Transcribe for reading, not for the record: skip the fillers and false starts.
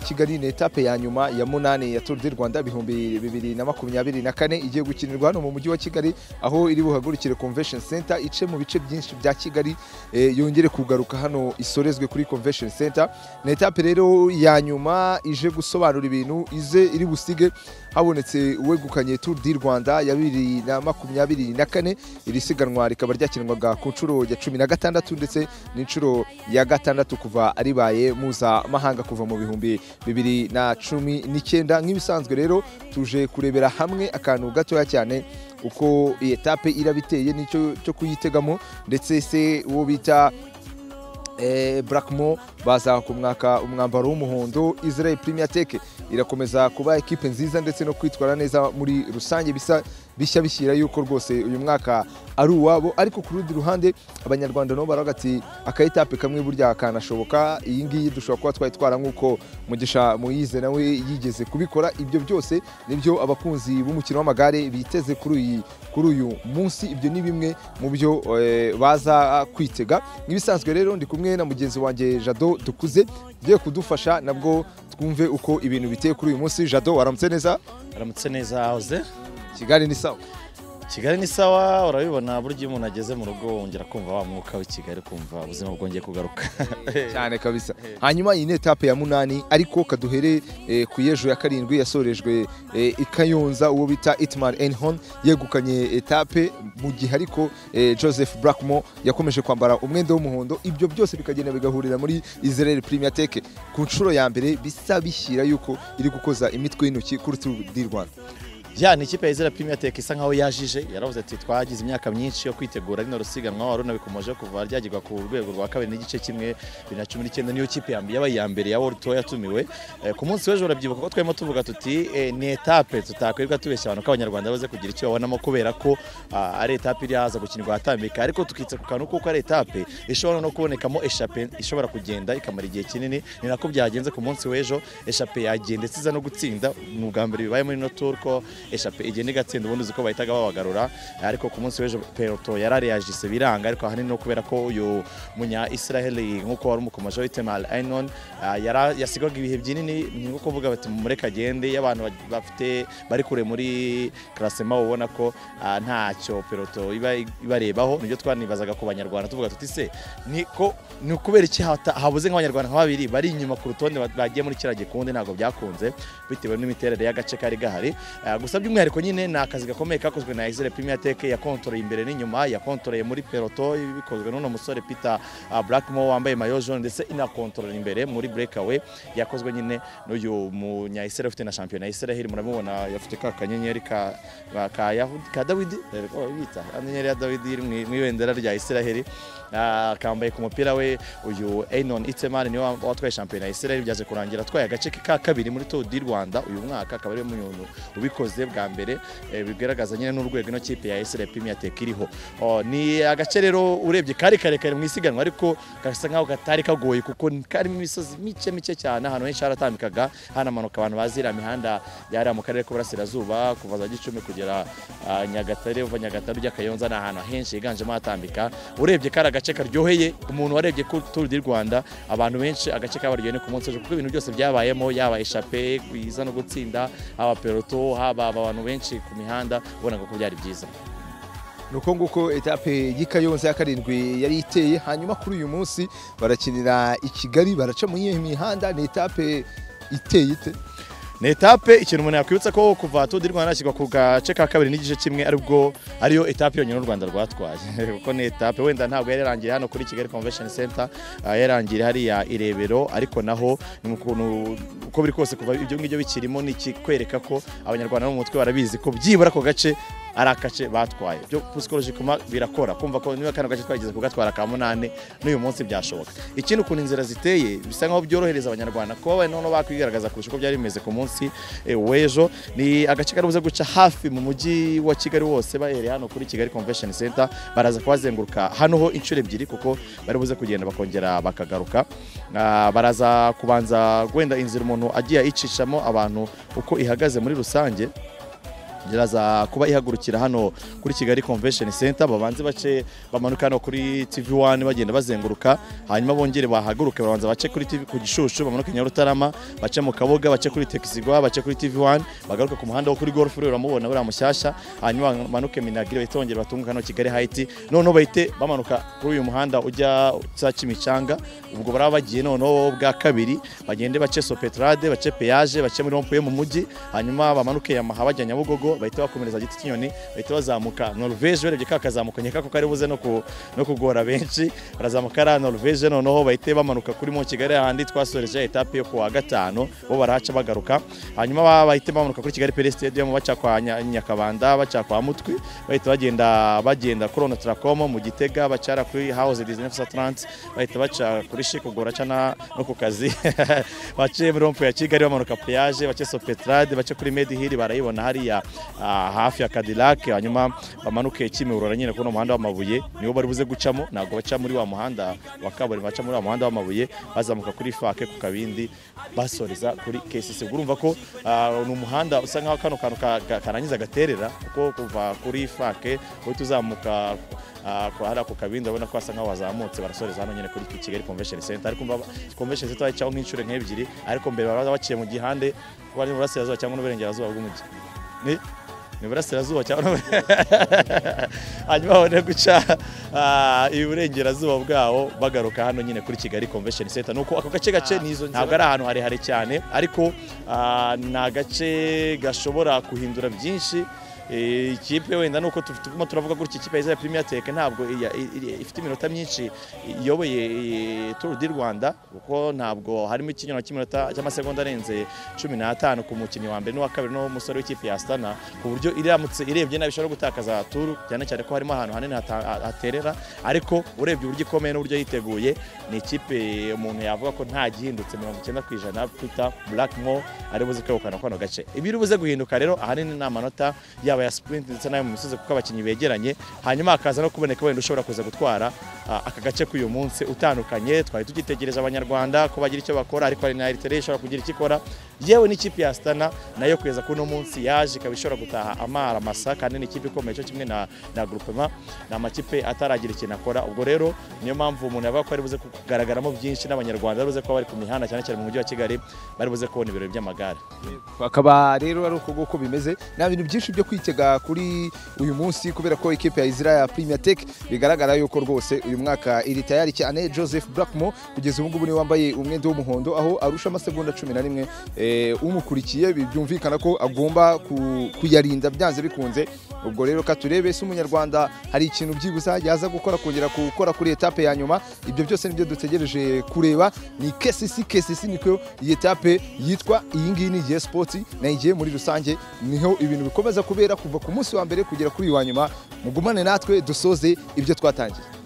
Kigali ni etape ya nyuma ya munani ya Tour du Rwanda 2024 igiye gukinirwa hano mu mujyi wa Kigali aho iri buhagurukire Convention Center ice mu bice byinshi bya Kigali yongere kugaruka hano isorezwe kuri Convention Center. Ni etape rero ya nyuma ije gusobanura ibintu ize iri busige habonetse uwegukanye Tour du Rwanda ya 2024. Iri siganwa rikaba ryakinirwaga ku nshuro ya 16 ndetse n'inshuro ya gatandatu kuva aribaye muza mahanga kuva mu 2019. Nk'ibisanzwe rero tuje kurebera hamwe akantu gatoya cyane uko iyi etape irabiteye n'icyo cyo kuyitegamo, ndetse se uwo bita Blackmo baza ku mwaka umwambaro w'umuhondo. Israel Premier Tech irakomeza kuba ekipe nziza ndetse no kwitwara neza muri rusange, bishya bishyira yuko rwose uyu mwaka ari uwabo. Ariko ku rundi ruhande abanyarwanda nabo baragati akayitape kamwe burya kanashoboka, iyi ngiyi dushobora kuba twayitwara nk'uko Mugisha Moise nawe yigeze kubikora. Ibyo byose nibyo abakunzi b'umukino w'amagare biteze kuri uyu munsi. Ibyo ni bimwe mu byo baza kwitega. Nk'ibisanzwe rero ndi kumwe na mugenzi wanjye Jado Dukuze ugiye kudufasha nabwo twumve uko ibintu biteye kuri uyu munsi. Jado, waramutse neza? Waramutse neza Oze. Kigali ni sawa? Kigali ni sawa, urabibona buryo umuntu ageze mu rugo wongera kumva wa mwuka w'i Kigali, kumva ubuzima bwongeye kugaruka cyane kabisa. Hanyuma iyi ni etape ya munani, ariko kaduhere ku yejo ya karindwi yasorejwe ikayonza, uwo bita Itmar Enhon yegukanye etape mu gihe ariko Joseph Blackmo yakomeje kwambara umwenda w'umuhondo. Ibyo byose bikagenda bigahurira muri Israel Premier Tech ku nshuro ya mbere, bisa bishyira yuko iri gukoza imitwe y'intoki kuri Tour du Rwanda. Ni ikipe ya Israel Premier Tech isa nkaho yajije, yaravuze ati twagize imyaka myinshi yo kwitegura rino rusiganwa, waruna bikomeje kuva ryagirwa ku rwego rwa kabiri n'igice kimwe 2019. niyo kipe yabaye ya mbere ya World Tour yatumiwe. Ku munsi w'ejo urabyibuka ko twemo tuvuga tuti ni etape tutakwirwa tubeshya abantu ko abanyarwanda baze kugira icyo babonamo, kubera ko ari etape iri haza gukinirwa hatambika, ariko tukitse ku kantu kuko ari etape ishobora no kubonekamo eshape ishobora kugenda ikamara igihe kinini. Ni nako byagenze ku munsi w'ejo, eshape yagendetse iza no gutsinda. Ni ubwa mbere bibaye muri no Tour ko eshape igenda igatsinda, ubundi uzi ko bahitaga babagarura. Ariko ku munsi w'ejo peloton yarareyajise biranga, ariko ahanini no kubera ko uyu munya Israeli nk'uko wari umukomaje Itmar Enhon yasigwaga ibihe byinini, nko kuvuga bati mureka agende, y'abantu bafite bari kure muri classement ubona ko ntacyo peloton ibarebaho. Nibyo twanibazaga ku banyarwanda tuvuga tuti se ni kubera iki habuze nk'abanyarwanda nka babiri bari inyuma ku rutonde bagiye muri kirage, kundi ntago byakunze bitewe n'imiterere y'agace kari gahari. Gusa by'umwihariko nyine ni akazi gakomeye kakozwe na Israel Premier Tech, yakontoreye imbere n'inyuma, yakontoreye muri peloton bikozwe n'uno musore Peter Blackmo wambaye maillot jaune, ndetse inakontorera imbere muri breakaway yakozwe nyine n'uyu munya Israel ufite na champion ya Israel. Muramubona yafite ka kanyenyeri ka Dawidi, bita kanyenyeri ya Dawidi iri mu ibendera rya Israel, kambaye ku mupira we. Uyu Enhon Itmar niwe watwaye champion ya Israel, byaje kurangira atwaye agace ka kabiri muri Tour du Rwanda uyu mwaka, akaba ari umuntu ubikoze bwa mbere, bigaragaza nyine n'urwego ino kipe ya Israel Premier Tech iriho. Ni agace rero urebye kari karekare mu isiganwa, ariko gasa nkaho katari kagoye kuko karimo imisozi mike cyane, ahantu henshi haratambikaga hanamanuka abantu bazira imihanda yari mu karere k'Uburasirazuba kuva za Gicumbi kugera Nyagatare, uva Nyagatare ujya Kayonza, ni ahantu henshi higanjemo hatambika. Urebye kari agace karyoheye umuntu warebye ku Tour du Rwanda, abantu benshi agace kabaryoheye ku munsi kuko ibintu byose byabayemo, yaba eshape iza no gutsinda, aba peloton, haba abantu benshi ku mihanda, ubonaga ko byari byiza. Nuko nguko etape y'Ikayonza ya karindwi yari iteye. Hanyuma kuri uyu munsi barakinira i Kigali, baraca mu yihe mihanda? Ni etape iteye ite? Ni etape ikintu umuntu yakwibutsa ko kuva Tour du Rwanda ashyirwa ku gace ka kabiri n'igice kimwe, aribwo ariyo etape yonyine u Rwanda rwatwaye kuko ni etape wenda ntabwo yari yarangiye hano kuri Kigali Convention Center, yarangiye hariya Irebero, ariko naho uko biri kose kuva ibyo ngibyo bikirimo ni kikwereka ko abanyarwanda mu mutwe barabizi ko byibura ko gace ari akace batwaye. Byo psychologiquement birakora kumva ko niba kano gace twageze kugatwara ka munane n'uyu munsi byashoboka. Ikindi ukuntu inzira ziteye bisa nkaho byorohereza abanyarwanda ko babaye none bakwigaragaza kurusha uko byari bimeze ku munsi w'ejo. Ni agace karubuze guca hafi mu mujyi wa Kigali wose, bahereye hano kuri Kigali Convention Center, baraza kubazenguruka hano ho inshuro ebyiri kuko bari buze kugenda bakongera bakagaruka. Baraza kubanza gwenda inzira umuntu agiye icishamo abantu uko ihagaze muri rusange. iraza kuba ihagurukira hano kuri Kigali Convention Center, babanze bace bamanuka hano kuri TV1 bagenda bazenguruka, hanyuma bongere bahaguruke babanza bace kuri TV ku Gishushu, bamanuke Nyarutarama, bace mu Kaboga, bace kuri Texigwa, bace kuri TV1, bagaruka ku muhanda wo kuri Golf rero uramubona buriya mushyashya, hanyuma bamanuke Minagiri bitongera batunguka hano Kigali Heights, noneho bahite bamanuka kuri uyu muhanda ujya za Kimicanga, ubwo baraba bagiye noneho bwa kabiri bagende bace Sopetrade, bace Peage, bace muri Rompuye mu mujyi, hanyuma bamanuke Yamaha bajya Nyabugogo, bahita bakomereza Giti cy'inyoni, bahita bazamuka Norvège, urebye kakazamuka nyeka ko kari buze no kugora benshi, barazamuka ra Norvège, noneho bahite bamanuka kuri mu Kigali handi twasoreje etape yo kuwa gatanu, bo barahaca bagaruka, hanyuma bahite bamanuka kuri Kigali Pele Stadium baca kwa Nyakabanda, baca kwa Mutwi, bahita bagenda kuri Tracom mu Gitega, bacara kuri House 1930, bahita baca kuri Shikugora cana no ku kazi bace muri Rompuye ya Kigali, bamanuka Peage, bace Sopetrade, bace kuri Medihiri barayibona hariya hafi ya Cadillac, hanyuma bamanuke Kimihurura nyine kuno muhanda w'amabuye niwo bari buze gucamo, ntabwo baca muri wa muhanda wa kaburimbo, baca muri wa muhanda w'amabuye, bazamuka kuri Fake ku Kabindi, basoreza kuri KCC. Urumva ko ni umuhanda usa nkaho kano kantu karangiza gaterera, kuko kuva kuri Fake uhita uzamuka hariya ku Kabindi abona ko asa nkaho wazamutse, barasoreza hano nyine kuri Kigali Convention Center. Ariko umva Convention Center bayicaho nk'inshuro nk'ebyiri, ariko mbere baraza baciye mu gihande bari mu burasirazuba cyangwa n'uburengerazuba bw'umujyi, ni burasirazuba cyangwa hanyuma babone guca iburengerazuba bwawo bagaruka hano nyine kuri Kigali Convention Center. Nuko ako gace nizo ntabwo ari ahantu harehare cyane, ariko ni agace gashobora guhindura byinshi. Ikipe wenda nuko tufitemo turavuga gutya, ikipe ya Premier Tech ntabwo ifite iminota myinshi iyoboye Tour du Rwanda, kuko ntabwo harimo ikinyona cy'iminota cy'amasegonda arenze 15 ku mukinnyi wa mbere n'uwa kabiri no musore w'ikipe ya Astana, ku buryo iramutse irebye nabi ishobora gutakaza Tour, cyane cyane ko harimo ahantu hanini haterera. Ariko urebye uburyo ikomeye n'uburyo yiteguye, ni ikipe umuntu yavuga ko nta gihindutse 90% Peter Blackmore ari buze kwegukana kwano gace. Ibiri buze guhinduka rero ahanini ni amanota yaba ya sprint ndetse nayo mu misozi, kuko abakinnyi begeranye, hanyuma hakaza no kuboneka wenda ushobora kuza gutwara aka gace k'uyu munsi utandukanye. Twari tugitegereje Abanyarwanda ko bagira icyo bakora, ariko hari na Eritrea ishobora kugira icyo ikora, yewe n'ikipe ya Astana nayo kugeza kuno munsi yaje ikaba ishobora gutaha amara masa, kandi ni ikipe ikomeye cyo kimwe na groupement, na amakipe ataragira ikintu akora. Ubwo rero niyo mpamvu umuntu yavuga ko ari buze kugaragaramo byinshi, n'Abanyarwanda bari buze ko bari ku mihanda cyane cyane mu mujyi wa Kigali, bari buze kubona ibirori by'amagare. Akaba rero ari uko bimeze, nta bintu byinshi byo kwitega kuri uyu munsi, kubera ko ikipe ya Israel Premier Tech bigaragara yuko rwose uyu mwaka iri tayari cyane. Joseph Blackmore kugeza ubu ngubu ni wambaye umwenda w'umuhondo, aho arusha amasegonda 11 umukurikiye, byumvikana ko agomba kuyarinda byanze bikunze. Ubwo rero katurebe se Umunyarwanda hari ikintu byibuza yaza gukora kongera gukora kuri etape ya nyuma. Ibyo byose nibyo dutegereje kureba. Ni KCC niko iyi etape yitwa, iyi ngiyi ni Gihe Sports, na igiye muri rusange niho ibintu bikomeza kubera kuva ku munsi wa mbere kugera kuri wa nyuma. Mugumane natwe dusoze ibyo twatangiye.